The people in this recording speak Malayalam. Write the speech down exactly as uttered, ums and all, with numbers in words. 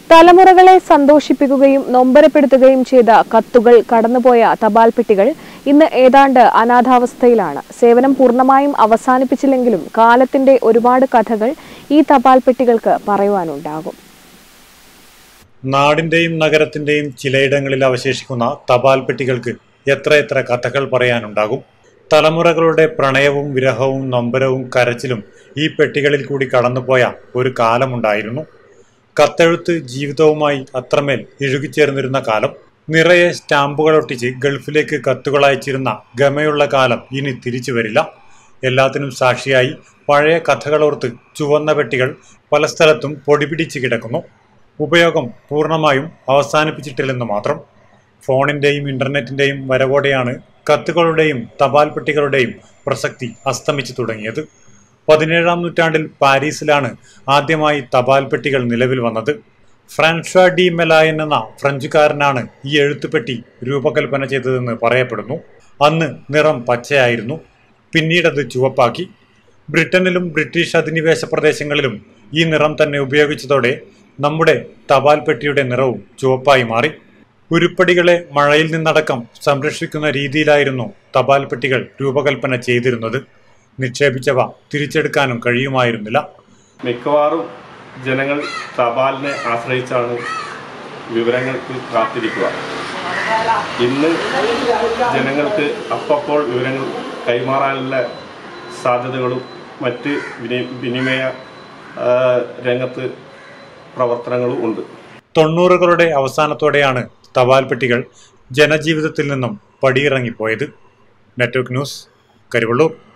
തലമുറകളെ സന്തോഷിപ്പിക്കുകയും നൊമ്പരപ്പെടുത്തുകയും ചെയ്ത കത്തുകൾ കടന്നുപോയ തപാൽ പെട്ടികൾ ഇന്ന് ഏതാണ്ട് അനാഥാവസ്ഥയിലാണ്. സേവനം പൂർണ്ണമായും അവസാനിപ്പിച്ചില്ലെങ്കിലും കാലത്തിന്റെ ഒരുപാട് കഥകൾ ഈ തപാൽ പെട്ടികൾക്ക് പറയുവാനുണ്ടാകും. നാടിന്റെയും നഗരത്തിന്റെയും ചിലയിടങ്ങളിൽ അവശേഷിക്കുന്ന തപാൽ പെട്ടികൾക്ക് എത്രയെത്ര കഥകൾ പറയാനുണ്ടാകും. തലമുറകളുടെ പ്രണയവും വിരഹവും നൊമ്പരവും കരച്ചിലും ഈ പെട്ടികളിൽ കൂടി കടന്നുപോയ ഒരു കാലമുണ്ടായിരുന്നു. കത്തെഴുത്ത് ജീവിതവുമായി അത്രമേൽ ഇഴുകിച്ചേർന്നിരുന്ന കാലം. നിറയെ സ്റ്റാമ്പുകൾ ഒട്ടിച്ച് ഗൾഫിലേക്ക് കത്തുകൾ അയച്ചിരുന്ന ഗമയുള്ള കാലം ഇനി തിരിച്ചു വരില്ല. എല്ലാത്തിനും സാക്ഷിയായി പഴയ കഥകളോർത്ത് ചുവന്ന പെട്ടികൾ പല സ്ഥലത്തും പൊടിപിടിച്ച് കിടക്കുന്നു. ഉപയോഗം പൂർണ്ണമായും അവസാനിപ്പിച്ചിട്ടില്ലെന്ന് മാത്രം. ഫോണിന്റെയും ഇന്റർനെറ്റിന്റെയും വരവോടെയാണ് കത്തുകളുടെയും തപാൽ പെട്ടികളുടെയും പ്രസക്തി അസ്തമിച്ചു തുടങ്ങിയത്. പതിനേഴാം നൂറ്റാണ്ടിൽ പാരീസിലാണ് ആദ്യമായി തപാൽ പെട്ടികൾ നിലവിൽ വന്നത്. ഫ്രാൻഷ്വ ഡി മെലായൻ എന്ന ഫ്രഞ്ചുകാരനാണ് ഈ എഴുത്തുപെട്ടി രൂപകൽപ്പന ചെയ്തതെന്ന് പറയപ്പെടുന്നു. അന്ന് നിറം പച്ചയായിരുന്നു, പിന്നീടത് ചുവപ്പാക്കി. ബ്രിട്ടനിലും ബ്രിട്ടീഷ് അധിനിവേശ പ്രദേശങ്ങളിലും ഈ നിറം തന്നെ ഉപയോഗിച്ചതോടെ നമ്മുടെ തപാൽ പെട്ടിയുടെ നിറവും ചുവപ്പായി മാറി. ഉരുപ്പടികളെ മഴയിൽ നിന്നടക്കം സംരക്ഷിക്കുന്ന രീതിയിലായിരുന്നു തപാൽ പെട്ടികൾ രൂപകൽപ്പന ചെയ്തിരുന്നത്. നിക്ഷേപിച്ചവ തിരിച്ചെടുക്കാനും കഴിയുമായിരുന്നില്ല. മിക്കവാറും ജനങ്ങൾ തപാലിനെ ആശ്രയിച്ചാണ് വിവരങ്ങൾക്ക് കാത്തിരിക്കുക. ഇന്ന് ജനങ്ങൾക്ക് അപ്പോൾ വിവരങ്ങൾ കൈമാറാനുള്ള സാധ്യതകളും മറ്റ് വിനിമയ രംഗത്ത് പ്രവർത്തനങ്ങളും ഉണ്ട്. തൊണ്ണൂറുകളുടെ അവസാനത്തോടെയാണ് തപാൽ പെട്ടികൾ ജനജീവിതത്തിൽ നിന്നും പടിയിറങ്ങിപ്പോയത്. Network news, Karivellur.